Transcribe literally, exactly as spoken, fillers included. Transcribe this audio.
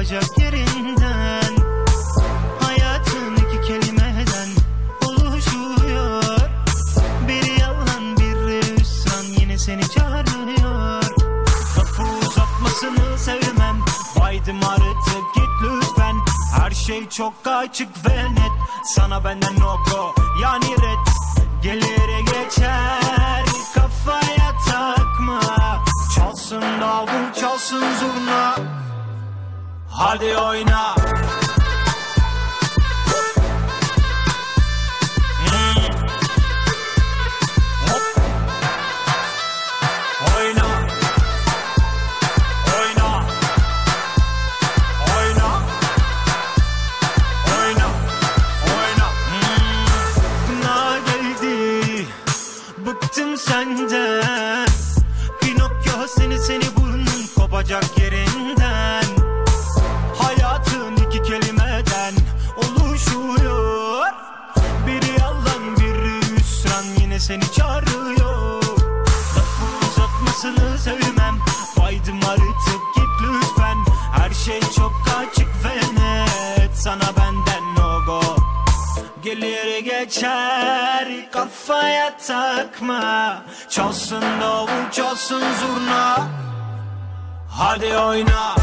kopacak yerinden. Hayatın iki kelimeden oluşuyor. Biri yalan biri hüsran, yine seni çağırıyor. Lafı uzatmasını sevmem, baydım artık git lütfen. Her şey çok açık ve net, sana benden no go yani red. Gelir geçer kafaya takma, çalsın davul çalsın zurna, hadi oyna. Hmm. Hop. Oyna. Oyna. Oyna. Oyna. Oyna. Hmm. Gına geldi, bıktım senden. Pinokyo seni seni burnun kopacak yerinden. Hayatın iki kelimeden oluşuyor. Biri yalan biri hüsran, yine seni çağırıyor. Lafı uzatmasını sevmem, baydım artık git lütfen. Her şey çok açık ve net, sana benden no go. Gelir geçer kafaya takma, çalsın davul çalsın zurna, hadi oyna.